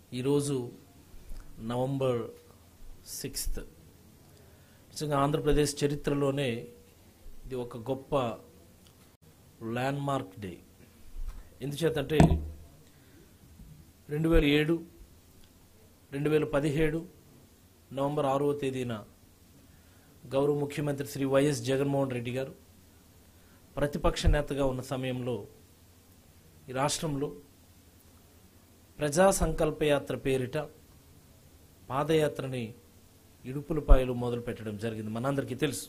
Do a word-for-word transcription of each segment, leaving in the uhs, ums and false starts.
ఈరోజు November sixth నిజంగా ఆంధ్రప్రదేశ్ చరిత్రలోనే ఇది ఒక గొప్ప ల్యాండ్ మార్క్ డే. ఎందుచేతంటే రెండు వేల ఏడు రెండు వేల పదిహేడు నవంబర్ ఆరవ తేదీన గౌరవ ముఖ్యమంత్రి శ్రీ వైఎస్ జగన్మోహన్ రెడ్డి గారు ప్రతిపక్ష నేతగా ఉన్న సమయంలో ఈ రాష్ట్రంలో ప్రజా సంకల్ప యాత్ర పేరిట పాదయాత్రని ఇడుపులపాయలు మొదలు పెట్టడం జరిగింది. మనందరికీ తెలుసు.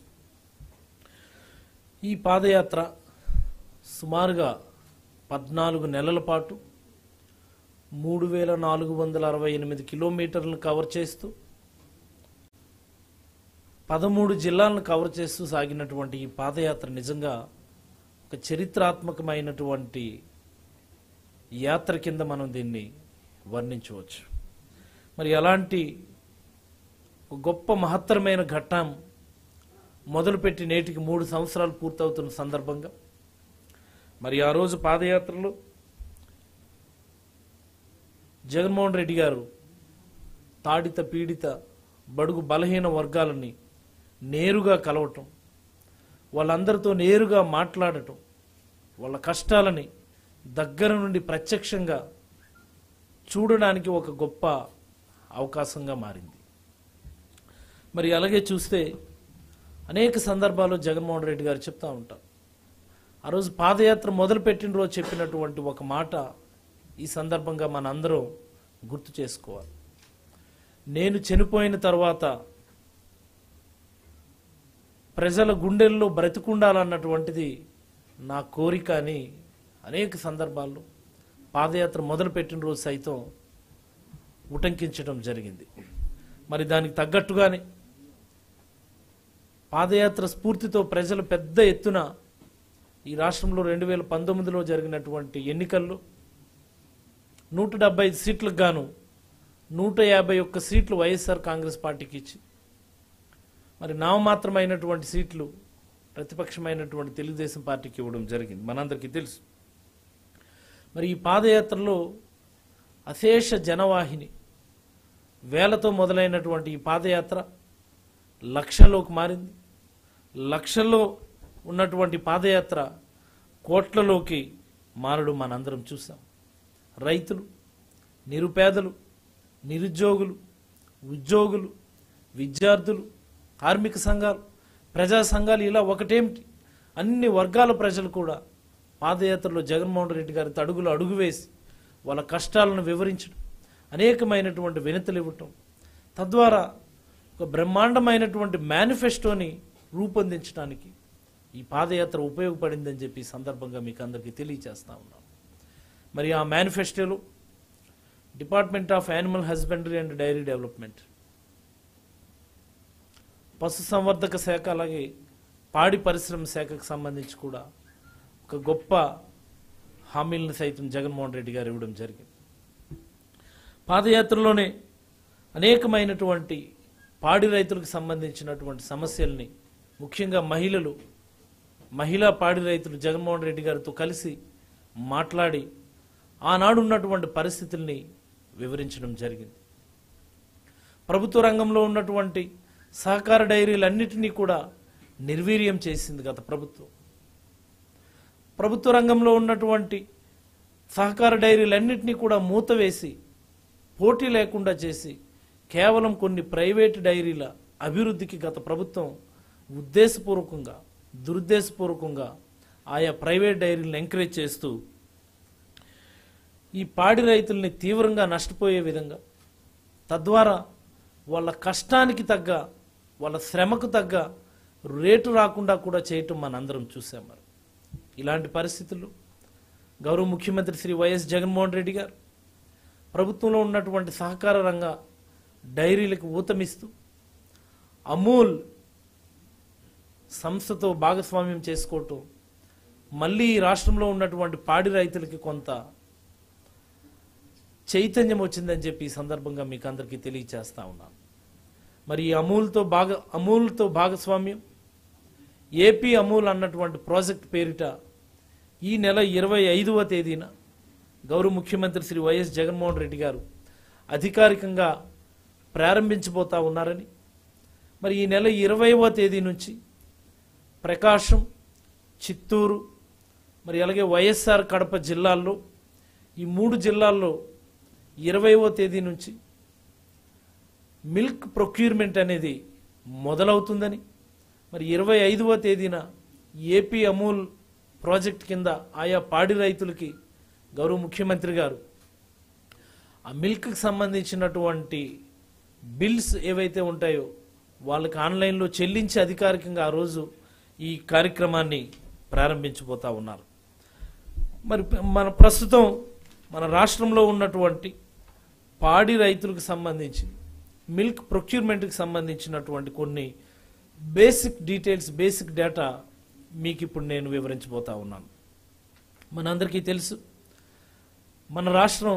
ఈ పాదయాత్ర సుమారుగా పద్నాలుగు నెలల పాటు మూడు వేల నాలుగు వందల అరవై ఎనిమిది కిలోమీటర్లను కవర్ చేస్తూ పదమూడు జిల్లాలను కవర్ చేస్తూ సాగినటువంటి ఈ పాదయాత్ర నిజంగా ఒక చరిత్రాత్మకమైనటువంటి యాత్ర కింద మనం దీన్ని వర్ణించవచ్చు. మరి అలాంటి గొప్ప మహత్తరమైన ఘట్టం మొదలుపెట్టి నేటికి మూడు సంవత్సరాలు పూర్తవుతున్న సందర్భంగా మరి ఆ రోజు పాదయాత్రలో జగన్మోహన్ రెడ్డి గారు తాడిత పీడిత బడుగు బలహీన వర్గాలని నేరుగా కలవటం, వాళ్ళందరితో నేరుగా మాట్లాడటం, వాళ్ళ కష్టాలని దగ్గర నుండి ప్రత్యక్షంగా చూడడానికి ఒక గొప్ప అవకాశంగా మారింది. మరి అలాగే చూస్తే అనేక సందర్భాల్లో జగన్మోహన్ రెడ్డి గారు చెప్తూ ఉంటారు. ఆ రోజు పాదయాత్ర మొదలుపెట్టిన రోజు చెప్పినటువంటి ఒక మాట ఈ సందర్భంగా మనందరం గుర్తు చేసుకోవాలి. నేను చనిపోయిన తర్వాత ప్రజల గుండెల్లో బ్రతికుండాలన్నటువంటిది నా కోరిక అని అనేక సందర్భాల్లో పాదయాత్ర మొదలుపెట్టిన రోజు సైతం ఉటంకించడం జరిగింది. మరి దానికి తగ్గట్టుగానే పాదయాత్ర స్ఫూర్తితో ప్రజలు పెద్ద ఎత్తున ఈ రాష్ట్రంలో రెండు వేల పంతొమ్మిదిలో జరిగినటువంటి ఎన్నికల్లో నూట డెబ్బై ఐదు సీట్లకు గాను నూట యాభై ఒక్క సీట్లు వైఎస్ఆర్ కాంగ్రెస్ పార్టీకి ఇచ్చి మరి నామమాత్రమైనటువంటి సీట్లు ప్రతిపక్షమైనటువంటి తెలుగుదేశం పార్టీకి ఇవ్వడం జరిగింది. మనందరికీ తెలుసు. మరి ఈ పాదయాత్రలో అశేష జనవాహిని వేలతో మొదలైనటువంటి ఈ పాదయాత్ర లక్షల్లోకి మారింది. లక్షల్లో ఉన్నటువంటి పాదయాత్ర కోట్లలోకి మారడం మనందరం చూసాం. రైతులు, నిరుపేదలు, నిరుద్యోగులు, ఉద్యోగులు, విద్యార్థులు, కార్మిక సంఘాలు, ప్రజా సంఘాలు, ఇలా ఒకటేమిటి అన్ని వర్గాల ప్రజలు కూడా పాదయాత్రలో జగన్మోహన్ రెడ్డి గారి అడుగులు అడుగు వేసి వాళ్ళ కష్టాలను వివరించడం, అనేకమైనటువంటి వినతులు ఇవ్వటం, తద్వారా ఒక బ్రహ్మాండమైనటువంటి మేనిఫెస్టోని రూపొందించడానికి ఈ పాదయాత్ర ఉపయోగపడిందని చెప్పి ఈ సందర్భంగా మీకు అందరికీ తెలియజేస్తా ఉన్నాం. మరి ఆ మేనిఫెస్టోలో department of animal husbandry and dairy development, పశు సంవర్ధక శాఖ, అలాగే పాడి పరిశ్రమ శాఖకు సంబంధించి కూడా ఒక గొప్ప హామీలను సైతం జగన్మోహన్ రెడ్డి గారు ఇవ్వడం జరిగింది. పాదయాత్రలోనే అనేకమైనటువంటి పాడి రైతులకు సంబంధించినటువంటి సమస్యల్ని, ముఖ్యంగా మహిళలు మహిళా పాడి రైతులు జగన్మోహన్ రెడ్డి గారితో కలిసి మాట్లాడి ఆనాడు ఉన్నటువంటి పరిస్థితుల్ని వివరించడం జరిగింది. ప్రభుత్వ రంగంలో ఉన్నటువంటి సహకార డైరీలన్నిటినీ కూడా నిర్వీర్యం చేసింది గత ప్రభుత్వం. ప్రభుత్వ రంగంలో ఉన్నటువంటి సహకార డైరీలన్నింటినీ కూడా మూతవేసి పోటీ లేకుండా చేసి కేవలం కొన్ని ప్రైవేటు డైరీల అభివృద్ధికి గత ప్రభుత్వం ఉద్దేశపూర్వకంగా దురుద్దేశపూర్వకంగా ఆయా ప్రైవేట్ డైరీలను ఎంకరేజ్ చేస్తూ ఈ పాడి రైతుల్ని తీవ్రంగా నష్టపోయే విధంగా, తద్వారా వాళ్ళ కష్టానికి తగ్గ వాళ్ళ శ్రమకు తగ్గ రేటు రాకుండా కూడా చేయటం మనందరం చూసాం. మరి ఇలాంటి పరిస్థితుల్లో గౌరవ ముఖ్యమంత్రి శ్రీ వైఎస్ జగన్మోహన్ రెడ్డి గారు ప్రభుత్వంలో ఉన్నటువంటి సహకార రంగ డైరీలకు ఊతమిస్తూ అమూల్ సంస్థతో భాగస్వామ్యం చేసుకోవటం మళ్ళీ ఈ రాష్ట్రంలో ఉన్నటువంటి పాడి రైతులకి కొంత చైతన్యం వచ్చిందని చెప్పి ఈ సందర్భంగా మీకు అందరికీ తెలియచేస్తా ఉన్నాను. మరి ఈ అమూల్తో భాగ అమూల్తో భాగస్వామ్యం ఏపీ అమూల్ అన్నటువంటి ప్రాజెక్ట్ పేరిట ఈ నెల ఇరవై ఐదవ తేదీన గౌరవ ముఖ్యమంత్రి శ్రీ వైఎస్ జగన్మోహన్ రెడ్డి గారు అధికారికంగా ప్రారంభించబోతా ఉన్నారని, మరి ఈ నెల ఇరవైవ తేదీ నుంచి ప్రకాశం, చిత్తూరు, మరి అలాగే వైఎస్ఆర్ కడప జిల్లాల్లో, ఈ మూడు జిల్లాల్లో ఇరవైవ తేదీ నుంచి మిల్క్ ప్రొక్యూర్మెంట్ అనేది మొదలవుతుందని, మరి ఇరవై ఐదవ తేదీన ఏపీ అమూల్ ప్రాజెక్ట్ కింద ఆయా పాడి రైతులకి గౌరవ ముఖ్యమంత్రి గారు ఆ మిల్క్కి సంబంధించినటువంటి బిల్స్ ఏవైతే ఉంటాయో వాళ్ళకి ఆన్లైన్లో చెల్లించి అధికారికంగా ఆ రోజు ఈ కార్యక్రమాన్ని ప్రారంభించబోతా ఉన్నారు. మరి మన ప్రస్తుతం మన రాష్ట్రంలో ఉన్నటువంటి పాడి రైతులకు సంబంధించి మిల్క్ ప్రొక్యూర్మెంట్కి సంబంధించినటువంటి కొన్ని బేసిక్ డీటెయిల్స్, బేసిక్ డేటా మీకు ఇప్పుడు నేను వివరించబోతా ఉన్నాను. మనందరికీ తెలుసు, మన రాష్ట్రం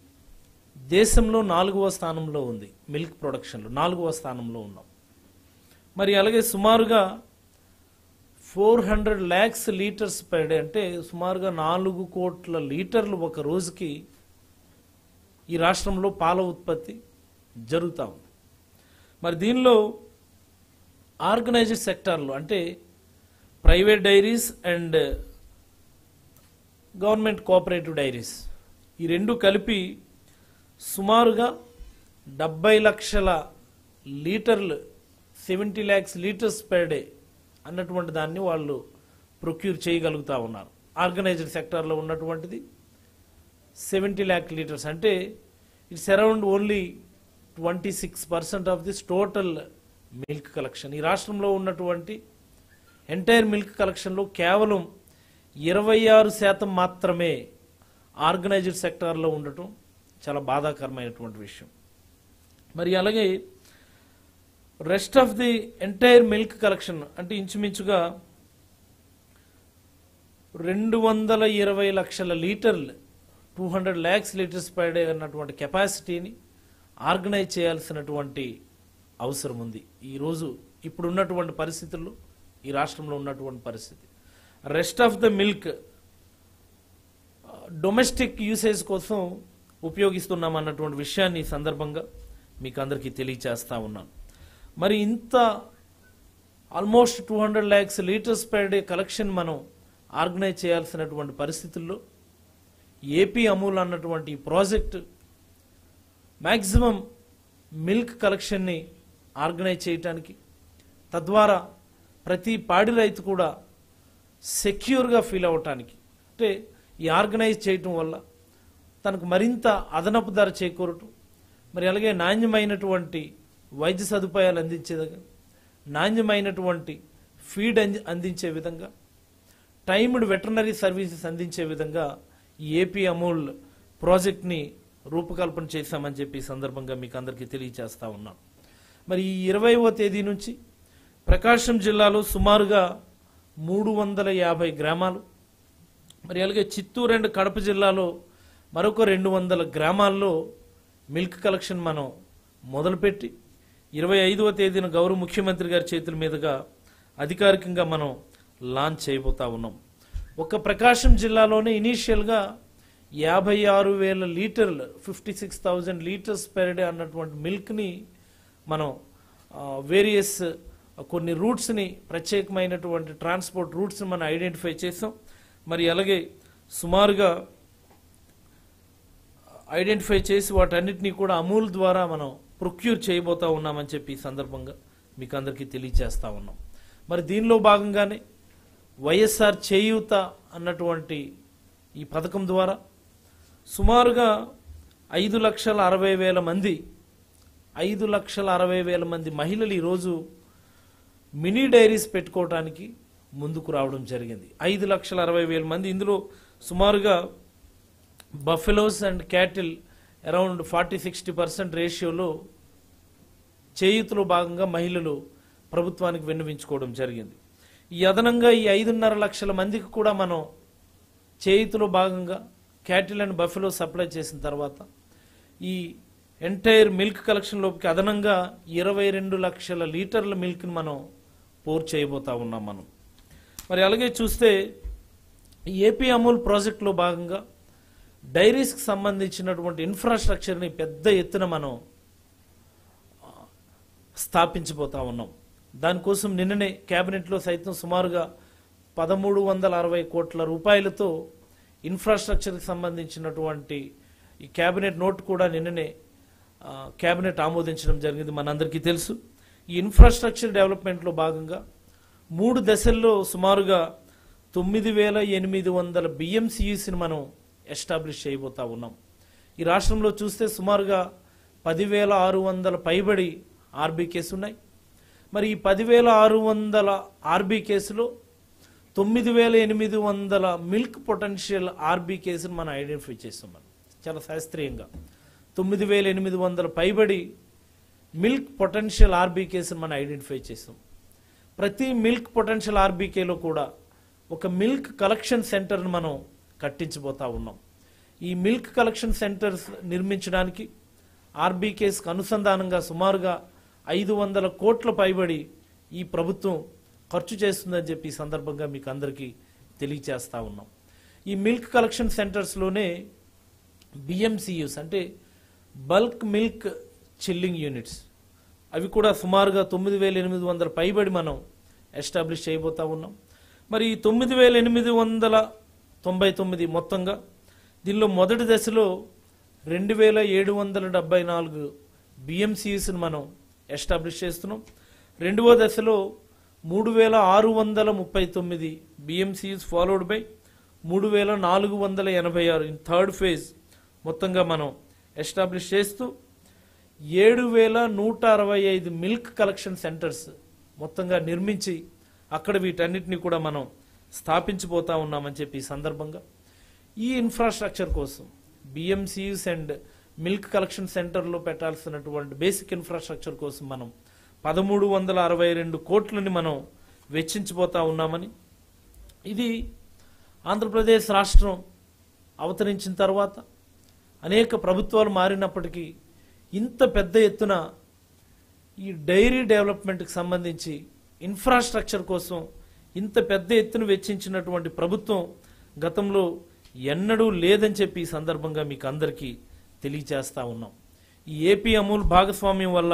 దేశంలో నాలుగవ స్థానంలో ఉంది. మిల్క్ ప్రొడక్షన్లో నాలుగవ స్థానంలో ఉన్నాం. మరి అలాగే సుమారుగా four hundred lakhs litres per day, అంటే సుమారుగా నాలుగు కోట్ల లీటర్లు ఒక రోజుకి ఈ రాష్ట్రంలో పాల ఉత్పత్తి జరుగుతూ ఉంది. మరి దీనిలో ఆర్గనైజ్డ్ సెక్టార్లో, అంటే private dairies and government cooperative dairies, ఈ రెండు కలిపి సుమారుగా డెబ్బై లక్షల లీటర్లు, seventy lakhs litres per day అన్నటువంటి దాన్ని వాళ్ళు ప్రొక్యూర్ చేయగలుగుతూ ఉన్నారు. ఆర్గనైజ్డ్ సెక్టార్లో ఉన్నటువంటిది సెవెంటీ ల్యాక్ లీటర్స్, అంటే it's around only twenty six percent of this total milk collection. ఈ రాష్ట్రంలో ఉన్నటువంటి ఎంటైర్ మిల్క్ కలెక్షన్లో కేవలం ఇరవై ఆరు శాతం మాత్రమే ఆర్గనైజ్డ్ సెక్టార్లో ఉండటం చాలా బాధాకరమైనటువంటి విషయం. మరి అలాగే rest of the entire milk collection, అంటే ఇంచుమించుగా రెండు వందల ఇరవై లక్షల లీటర్లు, two hundred lakhs litres per day అన్నటువంటి కెపాసిటీని ఆర్గనైజ్ చేయాల్సినటువంటి అవసరం ఉంది. ఈరోజు ఇప్పుడున్నటువంటి పరిస్థితుల్లో, ఈ రాష్ట్రంలో ఉన్నటువంటి పరిస్థితి, rest of the milk domestic usage కోసం ఉపయోగిస్తున్నాం అన్నటువంటి విషయాన్ని ఈ సందర్భంగా మీకు అందరికీ తెలియచేస్తా ఉన్నాను. మరి ఇంత almost two hundred lakhs litres per day collection మనం ఆర్గనైజ్ చేయాల్సినటువంటి పరిస్థితుల్లో ఏపీ అమూల్ అన్నటువంటి ప్రాజెక్ట్ మ్యాక్సిమం మిల్క్ కలెక్షన్ని ఆర్గనైజ్ చేయటానికి, తద్వారా ప్రతి పాడి రైతు కూడా సెక్యూర్గా ఫీల్ అవ్వటానికి, అంటే ఈ ఆర్గనైజ్ చేయటం వల్ల తనకు మరింత అదనపు ధర చేకూరటం, మరి అలాగే నాణ్యమైనటువంటి వైద్య సదుపాయాలు అందించే విధంగా, నాణ్యమైనటువంటి ఫీడ్ అంది అందించే విధంగా, టైమ్డ్ వెటర్నరీ సర్వీసెస్ అందించే విధంగా ఈ ఏపీ అమూల్ ప్రాజెక్ట్ని రూపకల్పన చేశామని చెప్పి ఈ సందర్భంగా మీకు అందరికీ తెలియచేస్తా ఉన్నాం. మరి ఈ ఇరవైవ తేదీ నుంచి ప్రకాశం జిల్లాలో సుమారుగా మూడు వందల యాభై గ్రామాలు, మరి అలాగే చిత్తూరు అండ్ కడప జిల్లాలో మరొక రెండు వందల గ్రామాల్లో మిల్క్ కలెక్షన్ మనం మొదలుపెట్టి ఇరవై ఐదవ తేదీన గౌరవ ముఖ్యమంత్రి గారి చేతుల మీదుగా అధికారికంగా మనం లాంచ్ చేయబోతా ఉన్నాం. ఒక ప్రకాశం జిల్లాలోనే ఇనీషియల్గా యాభై ఆరు వేల లీటర్లు, fifty six thousand litres per day అన్నటువంటి మిల్క్ని మనం వేరియస్ కొన్ని రూట్స్ని, ప్రత్యేకమైనటువంటి ట్రాన్స్పోర్ట్ రూట్స్ని మనం ఐడెంటిఫై చేసాం. మరి అలాగే సుమారుగా ఐడెంటిఫై చేసి వాటన్నిటినీ కూడా అమూల్ ద్వారా మనం ప్రొక్యూర్ చేయబోతా ఉన్నామని చెప్పి ఈ సందర్భంగా మీకు అందరికీ తెలియచేస్తా ఉన్నాం. మరి దీనిలో భాగంగానే వైఎస్ఆర్ చేయూత అన్నటువంటి ఈ పథకం ద్వారా సుమారుగా ఐదు లక్షల అరవై వేల మంది ఐదు లక్షల అరవై వేల మంది మహిళలు ఈరోజు మినీ డైరీస్ పెట్టుకోవడానికి ముందుకు రావడం జరిగింది. ఐదు లక్షల అరవై వేల మంది, ఇందులో సుమారుగా buffaloes and cattle around forty sixty percent రేషియోలో చేయూతలో భాగంగా మహిళలు ప్రభుత్వానికి విన్నవించుకోవడం జరిగింది. ఈ అదనంగా ఈ ఐదున్నర లక్షల మందికి కూడా మనం చేయూతలో భాగంగా క్యాటిల్ అండ్ బఫెలో సప్లై చేసిన తర్వాత ఈ ఎంటైర్ మిల్క్ కలెక్షన్లోకి అదనంగా ఇరవై రెండు లక్షల లీటర్ల మిల్క్ని మనం పోర్ చేయబోతా ఉన్నాం మనం. మరి అలాగే చూస్తే ఏపీ అమూల్ ప్రాజెక్టులో భాగంగా డైరీస్కి సంబంధించినటువంటి ఇన్ఫ్రాస్ట్రక్చర్ని పెద్ద ఎత్తున మనం స్థాపించబోతా ఉన్నాం. దానికోసం నిన్ననే క్యాబినెట్లో సైతం సుమారుగా పదమూడు వందల అరవై కోట్ల రూపాయలతో ఇన్ఫ్రాస్ట్రక్చర్కి సంబంధించినటువంటి ఈ క్యాబినెట్ నోట్ కూడా నిన్ననే క్యాబినెట్ ఆమోదించడం జరిగింది, మనందరికీ తెలుసు. ఈ ఇన్ఫ్రాస్ట్రక్చర్ డెవలప్మెంట్లో భాగంగా మూడు దశల్లో సుమారుగా తొమ్మిది వేల ఎనిమిది వందల బిఎంసిఈస్ని మనం ఎస్టాబ్లిష్ చేయబోతా ఉన్నాం. ఈ రాష్ట్రంలో చూస్తే సుమారుగా పదివేల ఆరు వందల పైబడి ఆర్బీకేస్ ఉన్నాయి. మరి ఈ పదివేల ఆరు వందల ఆర్బీకేస్లో తొమ్మిది వేల ఎనిమిది వందల మిల్క్ పొటెన్షియల్ ఆర్బీకేస్ని మనం ఐడెంటిఫై చేస్తాం. మనం చాలా శాస్త్రీయంగా తొమ్మిది వేల ఎనిమిది వందల పైబడి మిల్క్ పొటెన్షియల్ ఆర్బీకేస్ని మనం ఐడెంటిఫై చేస్తాం. ప్రతి మిల్క్ పొటెన్షియల్ ఆర్బీకేలో కూడా ఒక మిల్క్ కలెక్షన్ సెంటర్ని మనం కట్టించబోతా ఉన్నాం. ఈ మిల్క్ కలెక్షన్ సెంటర్స్ నిర్మించడానికి ఆర్బీకేస్కి అనుసంధానంగా సుమారుగా ఐదు వందల కోట్ల పైబడి ఈ ప్రభుత్వం ఖర్చు చేస్తుందని చెప్పి ఈ సందర్భంగా మీకు అందరికీ తెలియచేస్తూ ఉన్నాం. ఈ మిల్క్ కలెక్షన్ సెంటర్స్లోనే బిఎంసియూస్ అంటే బల్క్ మిల్క్ చిల్లింగ్ యూనిట్స్ అవి కూడా సుమారుగా తొమ్మిది వేల ఎనిమిది వందల పైబడి మనం ఎస్టాబ్లిష్ చేయబోతా ఉన్నాం. మరి ఈ తొమ్మిది వేల ఎనిమిది వందల తొంభై తొమ్మిది మొత్తంగా దీనిలో మొదటి దశలో రెండు వేల ఏడు వందల డెబ్బై నాలుగు బిఎంసియూస్ని మనం ఎస్టాబ్లిష్ చేస్తున్నాం. రెండవ దశలో మూడు వేల ఆరు వందల ముప్పై తొమ్మిది బిఎంసియూస్ ఫాలోడ్ బై మూడు వేల నాలుగు వందల ఎనభై ఆరు ఇన్ థర్డ్ ఫేజ్ మొత్తంగా మనం ఎస్టాబ్లిష్ చేస్తూ ఏడు వేల నూట అరవై ఐదు మిల్క్ కలెక్షన్ సెంటర్స్ మొత్తంగా నిర్మించి అక్కడ వీటన్నిటిని కూడా మనం స్థాపించబోతా ఉన్నామని చెప్పి ఈ సందర్భంగా ఈ ఇన్ఫ్రాస్ట్రక్చర్ కోసం బిఎంసియూస్ అండ్ మిల్క్ కలెక్షన్ సెంటర్లో పెట్టాల్సినటువంటి బేసిక్ ఇన్ఫ్రాస్ట్రక్చర్ కోసం మనం పదమూడు వందల అరవై రెండు కోట్లని మనం వెచ్చించబోతా ఉన్నామని, ఇది ఆంధ్రప్రదేశ్ రాష్ట్రం అవతరించిన తర్వాత అనేక ప్రభుత్వాలు మారినప్పటికీ ఇంత పెద్ద ఎత్తున ఈ డైరీ డెవలప్మెంట్కి సంబంధించి ఇన్ఫ్రాస్ట్రక్చర్ కోసం ఇంత పెద్ద ఎత్తున వెచ్చించినటువంటి ప్రభుత్వం గతంలో ఎన్నడూ లేదని చెప్పి ఈ సందర్భంగా మీకు అందరికీ తెలియచేస్తా ఉన్నాం. ఈ ఏపీ అమూల్ భాగస్వామ్యం వల్ల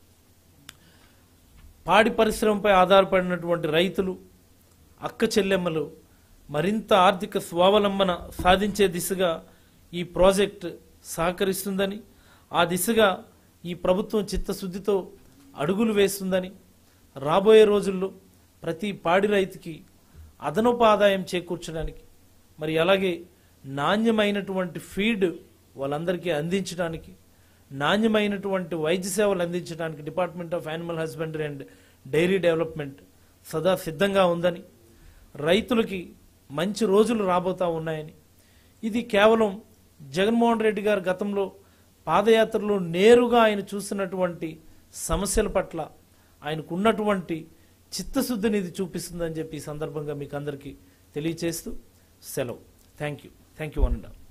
పాడి పరిశ్రమపై ఆధారపడినటువంటి రైతులు, అక్క చెల్లెమ్మలు మరింత ఆర్థిక స్వావలంబన సాధించే దిశగా ఈ ప్రాజెక్ట్ సహకరిస్తుందని, ఆ దిశగా ఈ ప్రభుత్వం చిత్తశుద్ధితో అడుగులు వేస్తుందని, రాబోయే రోజుల్లో ప్రతి పాడి రైతుకి అదనపు ఆదాయం చేకూర్చడానికి, మరి అలాగే నాణ్యమైనటువంటి ఫీడ్ వాళ్ళందరికీ అందించడానికి, నాణ్యమైనటువంటి వైద్య సేవలు అందించడానికి department of animal husbandry and dairy development సదా సిద్ధంగా ఉందని, రైతులకి మంచి రోజులు రాబోతా ఉన్నాయని, ఇది కేవలం జగన్మోహన్ రెడ్డి గారు గతంలో పాదయాత్రలో నేరుగా ఆయన చూసినటువంటి సమస్యల పట్ల ఆయనకు ఉన్నటువంటి చిత్తశుద్ధిని ఇది చూపిస్తుందని చెప్పి ఈ సందర్భంగా మీకు అందరికీ తెలియచేస్తూ సెలవు. Thank you thank you one and all.